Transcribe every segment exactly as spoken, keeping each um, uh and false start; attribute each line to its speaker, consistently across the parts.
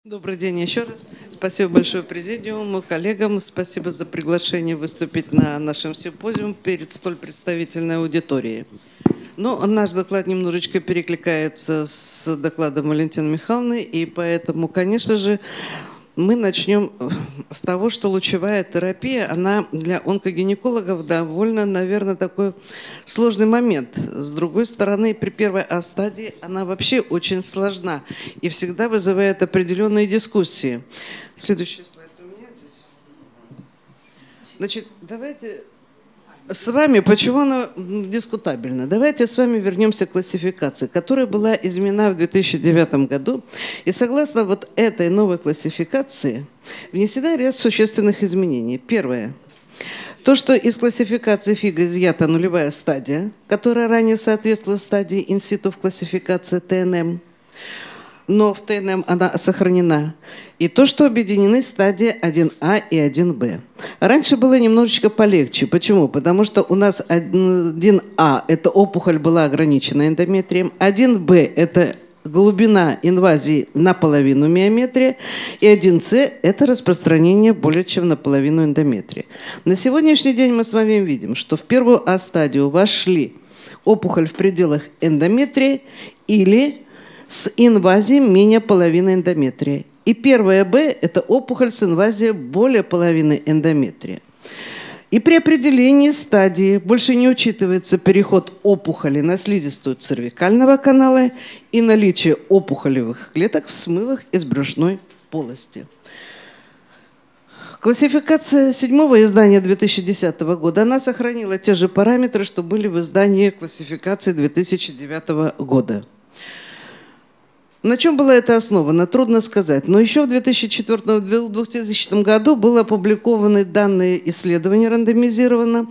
Speaker 1: Добрый день еще раз. Спасибо большое президиуму, коллегам. Спасибо за приглашение выступить на нашем симпозиуме перед столь представительной аудиторией. Но наш доклад немножечко перекликается с докладом Валентины Михайловны, и поэтому, конечно же, мы начнем с того, что лучевая терапия, она для онкогинекологов довольно, наверное, такой сложный момент. С другой стороны, при первой А-стадии она вообще очень сложна и всегда вызывает определенные дискуссии. Следующий слайд у меня здесь. Значит, давайте с вами, почему она дискутабельна? Давайте с вами вернемся к классификации, которая была изменена в две тысячи девятом году. И согласно вот этой новой классификации внесена ряд существенных изменений. Первое. То, что из классификации ФИГа изъята нулевая стадия, которая ранее соответствовала стадии инситу в классификации ТНМ, но в ТНМ она сохранена. И то, что объединены стадии один А и один Б. Раньше было немножечко полегче. Почему? Потому что у нас один А – это опухоль была ограничена эндометрием, один Б – это глубина инвазии наполовину миометрия, и один С – это распространение более чем наполовину эндометрия. На сегодняшний день мы с вами видим, что в первую А-стадию вошли опухоль в пределах эндометрия или с инвазией менее половины эндометрия. И первая Б – это опухоль с инвазией более половины эндометрия. И при определении стадии больше не учитывается переход опухоли на слизистую цервикального канала и наличие опухолевых клеток в смывах из брюшной полости. Классификация седьмого издания две тысячи десятого года, она сохранила те же параметры, что были в издании классификации две тысячи девятого года. На чем была эта основана, трудно сказать. Но еще в две тысячи четвёртом — двухтысячном году было опубликованы данные исследования рандомизированно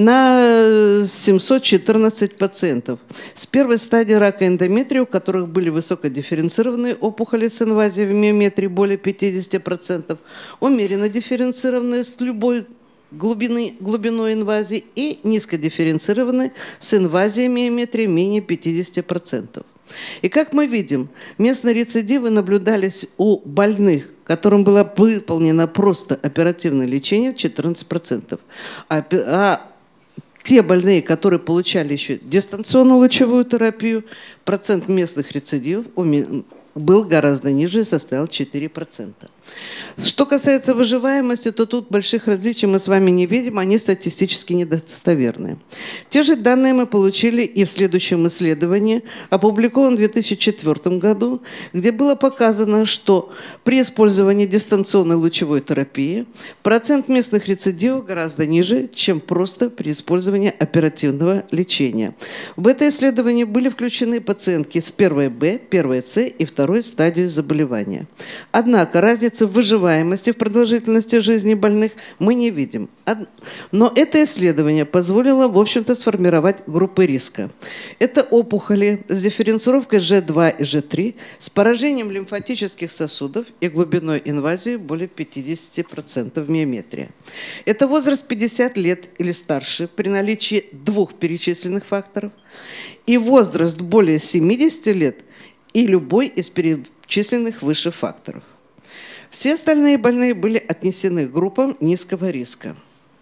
Speaker 1: на семьсот четырнадцать пациентов с первой стадии рака эндометрия, у которых были высокодифференцированные опухоли с инвазией в миометрии более пятидесяти процентов, умеренно дифференцированные с любой глубины, глубиной инвазии и низкодифференцированные с инвазией миометрии менее пятидесяти процентов. И как мы видим, местные рецидивы наблюдались у больных, которым было выполнено просто оперативное лечение, четырнадцать процентов. А, а те больные, которые получали еще дистанционную лучевую терапию, процент местных рецидивов был гораздо ниже и составил четыре процента. Что касается выживаемости, то тут больших различий мы с вами не видим, они статистически недостоверные. Те же данные мы получили и в следующем исследовании, опубликованном в две тысячи четвёртом году, где было показано, что при использовании дистанционной лучевой терапии процент местных рецидивов гораздо ниже, чем просто при использовании оперативного лечения. В это исследование были включены пациентки с первой Б, первой С и второй стадией заболевания. Однако разницы в выживаемости, в продолжительности жизни больных мы не видим. Но это исследование позволило, в общем-то, сформировать группы риска. Это опухоли с дифференцировкой Ж два и Ж три, с поражением лимфатических сосудов и глубиной инвазии более пятидесяти процентов миометрия. Это возраст пятьдесят лет или старше при наличии двух перечисленных факторов и возраст более семидесяти лет и любой из перечисленных выше факторов. Все остальные больные были отнесены к группам низкого риска.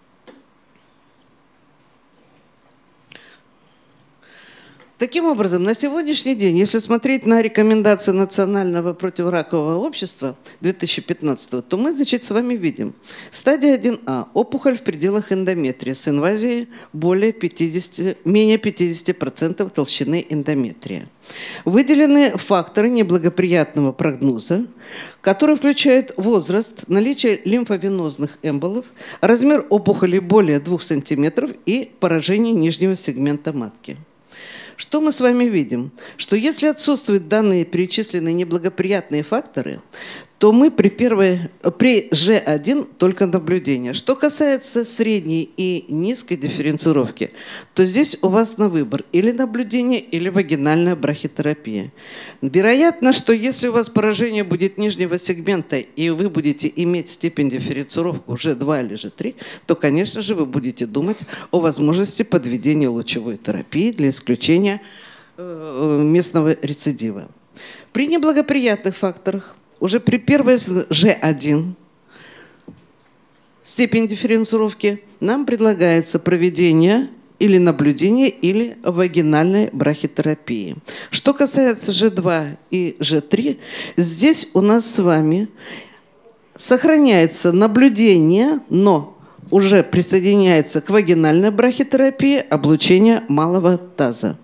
Speaker 1: Таким образом, на сегодняшний день, если смотреть на рекомендации Национального противоракового общества две тысячи пятнадцатого, то мы, значит, с вами видим. Стадия один А – опухоль в пределах эндометрия с инвазией более пятидесяти, менее пятидесяти процентов толщины эндометрия. Выделены факторы неблагоприятного прогноза, которые включают возраст, наличие лимфовенозных эмболов, размер опухоли более двух сантиметров и поражение нижнего сегмента матки. Что мы с вами видим? Что если отсутствуют данные перечисленные неблагоприятные факторы, то мы при, первой, при Ж один только наблюдение. Что касается средней и низкой дифференцировки, то здесь у вас на выбор или наблюдение, или вагинальная брахитерапия. Вероятно, что если у вас поражение будет нижнего сегмента, и вы будете иметь степень дифференцировки Ж два или Ж три, то, конечно же, вы будете думать о возможности подведения лучевой терапии для исключения местного рецидива. При неблагоприятных факторах уже при первой жэ один степени дифференцировки нам предлагается проведение или наблюдение, или вагинальной брахитерапии. Что касается жэ два и жэ три, здесь у нас с вами сохраняется наблюдение, но уже присоединяется к вагинальной брахитерапии облучение малого таза.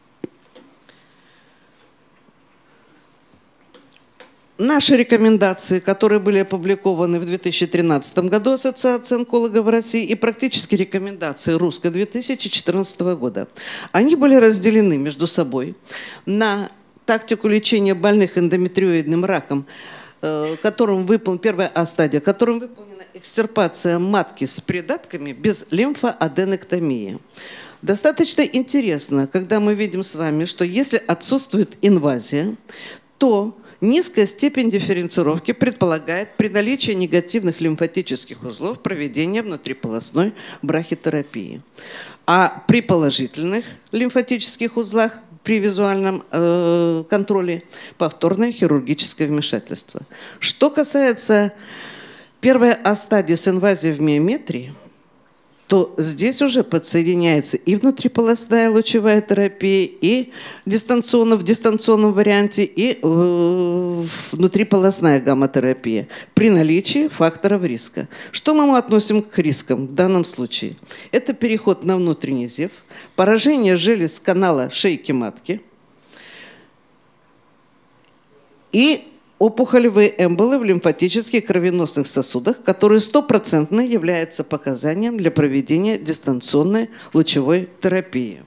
Speaker 1: Наши рекомендации, которые были опубликованы в две тысячи тринадцатом году Ассоциацией онкологов России, и практически рекомендации русской две тысячи четырнадцатого года, они были разделены между собой на тактику лечения больных эндометриоидным раком, которым выполнена первая А-стадия, которым выполнена экстирпация матки с придатками без лимфоаденоктомии. Достаточно интересно, когда мы видим с вами, что если отсутствует инвазия, то низкая степень дифференцировки предполагает при наличии негативных лимфатических узлов проведение внутриполосной брахитерапии. А при положительных лимфатических узлах при визуальном э, контроле повторное хирургическое вмешательство. Что касается первой А-стадии с инвазией в миометрии, то здесь уже подсоединяется и внутриполосная лучевая терапия, и дистанционно, в дистанционном варианте, и э, внутриполосная гамма-терапия при наличии факторов риска. Что мы относим к рискам в данном случае? Это переход на внутренний зев, поражение желез канала шейки матки и опухолевые эмболы в лимфатических кровеносных сосудах, которые стопроцентно являются показанием для проведения дистанционной лучевой терапии.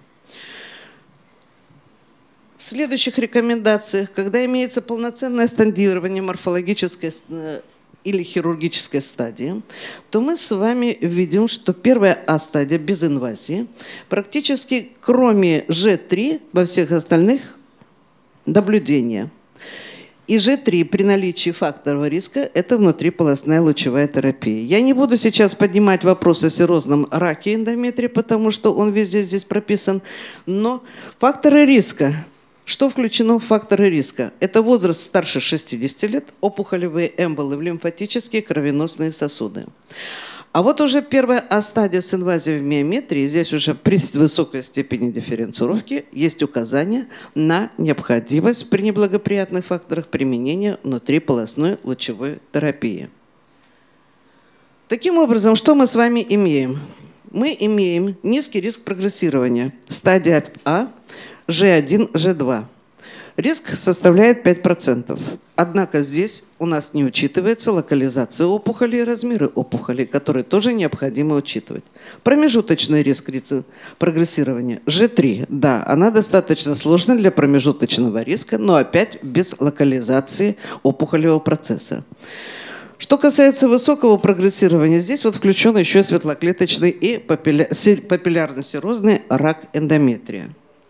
Speaker 1: В следующих рекомендациях, когда имеется полноценное стендирование морфологической или хирургической стадии, то мы с вами видим, что первая А-стадия без инвазии, практически кроме жэ три во всех остальных наблюдения. И жэ три при наличии факторов риска – это внутриполосная лучевая терапия. Я не буду сейчас поднимать вопрос о серозном раке эндометрия, потому что он везде здесь прописан. Но факторы риска. Что включено в факторы риска? Это возраст старше шестидесяти лет, опухолевые эмболы в лимфатические кровеносные сосуды. А вот уже первая А-стадия с инвазией в миометрии, здесь уже при высокой степени дифференцировки есть указание на необходимость при неблагоприятных факторах применения внутриполосной лучевой терапии. Таким образом, что мы с вами имеем? Мы имеем низкий риск прогрессирования. Стадия А, жэ один, жэ два. Риск составляет пять процентов. Однако здесь у нас не учитывается локализация опухоли и размеры опухоли, которые тоже необходимо учитывать. Промежуточный риск прогрессирования жэ три. Да, она достаточно сложна для промежуточного риска, но опять без локализации опухолевого процесса. Что касается высокого прогрессирования, здесь вот включен еще светлоклеточный и папиллярно-серозный рак эндометрия.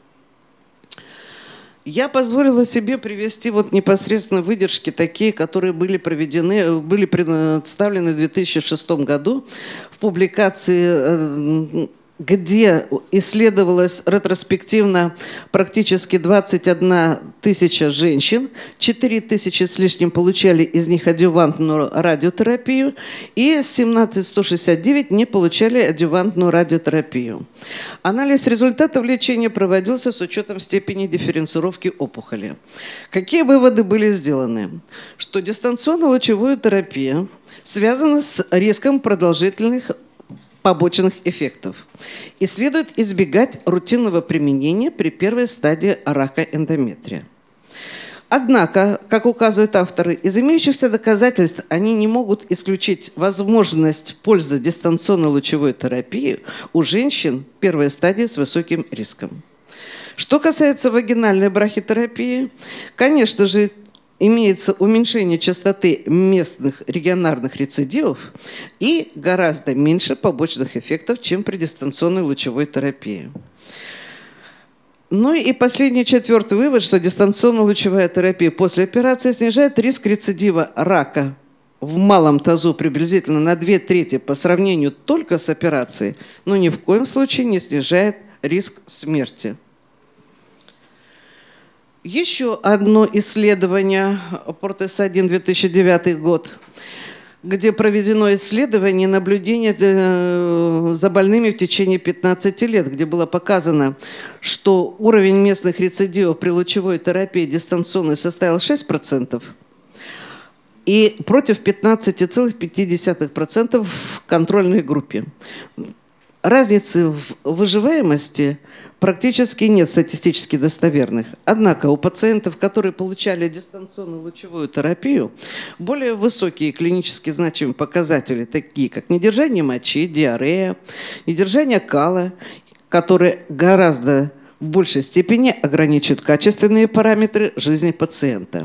Speaker 1: Я позволила себе привести вот непосредственно выдержки такие, которые были проведены, были представлены в две тысячи шестом году в публикации, где исследовалось ретроспективно практически двадцать одна тысяча женщин, четыре тысячи с лишним получали из них адъювантную радиотерапию, и семнадцать тысяч сто шестьдесят девять не получали адъювантную радиотерапию. Анализ результатов лечения проводился с учетом степени дифференцировки опухоли. Какие выводы были сделаны? Что дистанционная лучевая терапия связана с риском продолжительных побочных эффектов. И следует избегать рутинного применения при первой стадии рака эндометрия. Однако, как указывают авторы, из имеющихся доказательств они не могут исключить возможность пользы дистанционной лучевой терапии у женщин первой стадии с высоким риском. Что касается вагинальной брахитерапии, конечно же, имеется уменьшение частоты местных регионарных рецидивов и гораздо меньше побочных эффектов, чем при дистанционной лучевой терапии. Ну и последний, четвертый вывод, что дистанционная лучевая терапия после операции снижает риск рецидива рака в малом тазу приблизительно на две трети по сравнению только с операцией, но ни в коем случае не снижает риск смерти. Еще одно исследование, Портес один, две тысячи девятый год, где проведено исследование наблюдения за больными в течение пятнадцати лет, где было показано, что уровень местных рецидивов при лучевой терапии дистанционной составил шесть процентов, и против пятнадцати целых пяти десятых процента в контрольной группе. Разницы в выживаемости практически нет статистически достоверных. Однако у пациентов, которые получали дистанционную лучевую терапию, более высокие клинически значимые показатели, такие как недержание мочи, диарея, недержание кала, которые гораздо в большей степени ограничивают качественные параметры жизни пациента.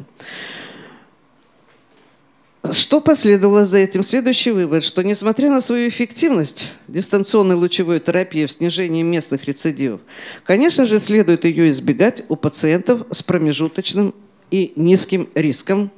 Speaker 1: Что последовало за этим? Следующий вывод, что несмотря на свою эффективность дистанционной лучевой терапии в снижении местных рецидивов, конечно же, следует ее избегать у пациентов с промежуточным и низким риском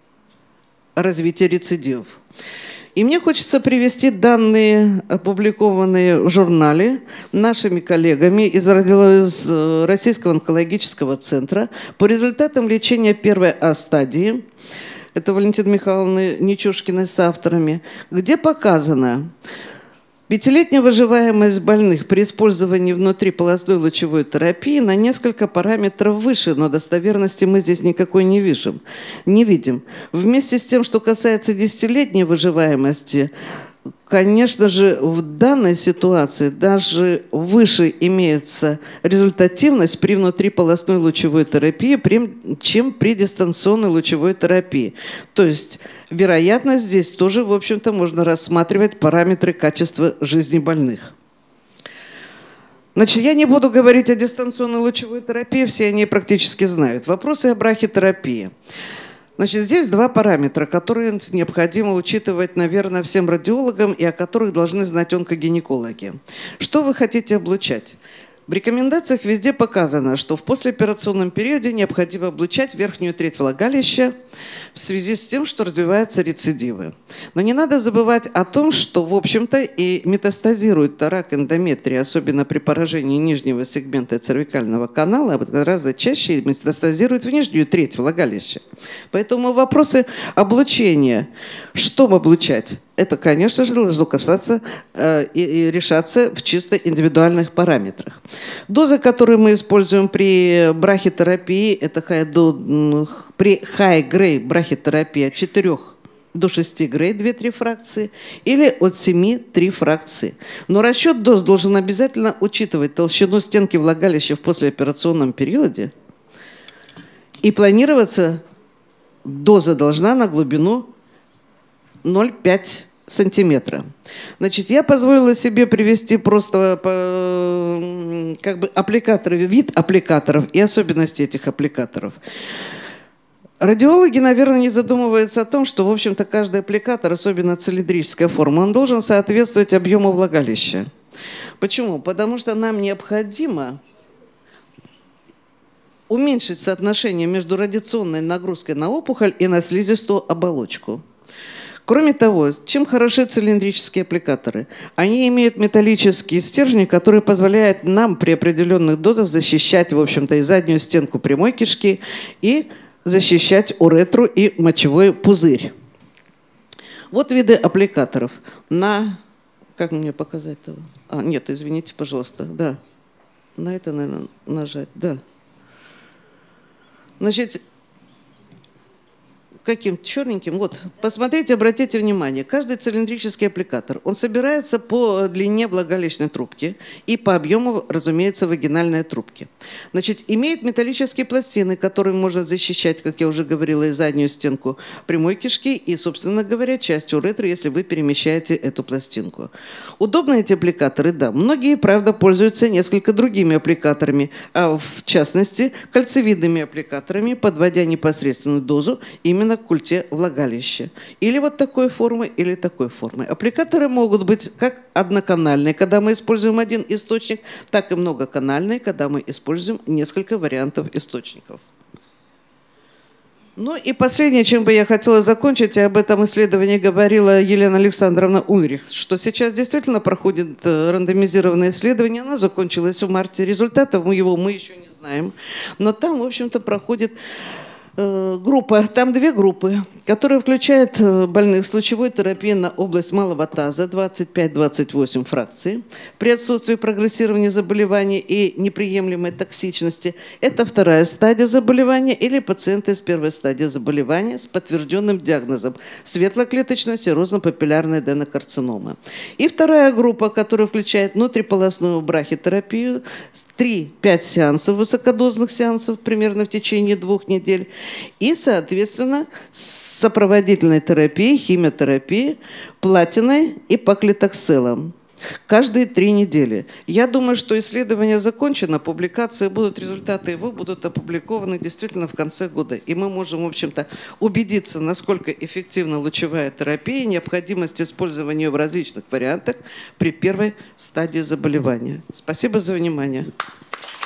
Speaker 1: развития рецидивов. И мне хочется привести данные, опубликованные в журнале нашими коллегами из Российского онкологического центра по результатам лечения первой А-стадии. Это Валентины Михайловны Нечушкиной с авторами, где показано пятилетняя выживаемость больных при использовании внутриполосной лучевой терапии на несколько параметров выше, но достоверности мы здесь никакой не видим. Не видим. Вместе с тем, что касается десятилетней выживаемости, конечно же, в данной ситуации даже выше имеется результативность при внутриполосной лучевой терапии, чем при дистанционной лучевой терапии. То есть, вероятно, здесь тоже, в общем-то, можно рассматривать параметры качества жизни больных. Значит, я не буду говорить о дистанционной лучевой терапии, все они практически знают. Вопросы о брахитерапии. Значит, здесь два параметра, которые необходимо учитывать, наверное, всем радиологам и о которых должны знать онкогинекологи. Что вы хотите облучать? В рекомендациях везде показано, что в послеоперационном периоде необходимо облучать верхнюю треть влагалища в связи с тем, что развиваются рецидивы. Но не надо забывать о том, что, в общем-то, и метастазирует рак эндометрия, особенно при поражении нижнего сегмента цервикального канала, гораздо чаще метастазирует в нижнюю треть влагалища. Поэтому вопросы облучения, что облучать? Это, конечно же, должно касаться э, и, и решаться в чисто индивидуальных параметрах. Доза, которую мы используем при брахитерапии, это high, до, при high-grade брахитерапии от четырёх до шести грей, две-три фракции, или от семи три фракции. Но расчет доз должен обязательно учитывать толщину стенки влагалища в послеоперационном периоде, и планироваться доза должна на глубину ноль целых пять десятых сантиметра. Значит, я позволила себе привести просто по, как бы аппликаторы, вид аппликаторов и особенности этих аппликаторов. Радиологи, наверное, не задумываются о том, что, в общем-то, каждый аппликатор, особенно цилиндрическая форма, он должен соответствовать объему влагалища. Почему? Потому что нам необходимо уменьшить соотношение между радиационной нагрузкой на опухоль и на слизистую оболочку. Кроме того, чем хороши цилиндрические аппликаторы? Они имеют металлические стержни, которые позволяют нам при определенных дозах защищать, в общем-то, и заднюю стенку прямой кишки, и защищать уретру и мочевой пузырь. Вот виды аппликаторов. На... Как мне показать-то? А, нет, извините, пожалуйста. Да. На это, наверное, нажать. Да. Значит... Каким черненьким? Вот, посмотрите, обратите внимание, каждый цилиндрический аппликатор, он собирается по длине влагалищной трубки и по объему, разумеется, вагинальной трубки. Значит, имеет металлические пластины, которые можно защищать, как я уже говорила, и заднюю стенку прямой кишки и, собственно говоря, часть уретры, если вы перемещаете эту пластинку. Удобны эти аппликаторы? Да. Многие, правда, пользуются несколько другими аппликаторами, а в частности, кольцевидными аппликаторами, подводя непосредственную дозу именно к культе влагалища. Или вот такой формы, или такой формы. Аппликаторы могут быть как одноканальные, когда мы используем один источник, так и многоканальные, когда мы используем несколько вариантов источников. Ну и последнее, чем бы я хотела закончить, и об этом исследовании говорила Елена Александровна Ульрих, что сейчас действительно проходит рандомизированное исследование, оно закончилось в марте, результатов его мы еще не знаем. знаем. Но там, в общем-то, проходит группа, там две группы, которые включают больных с лучевой терапией на область малого таза, двадцать пять — двадцать восемь фракций, при отсутствии прогрессирования заболевания и неприемлемой токсичности. Это вторая стадия заболевания или пациенты с первой стадии заболевания с подтвержденным диагнозом светлоклеточная серозно-папиллярная аденокарцинома. И вторая группа, которая включает внутриполосную брахитерапию, три-пять сеансов, высокодозных сеансов примерно в течение двух недель, и, соответственно, сопроводительной терапией, химиотерапией, платиной и паклитокселом. Каждые три недели. Я думаю, что исследование закончено, публикации будут, результаты его будут опубликованы действительно в конце года. И мы можем, в общем-то, убедиться, насколько эффективна лучевая терапия и необходимость использования ее в различных вариантах при первой стадии заболевания. Спасибо за внимание.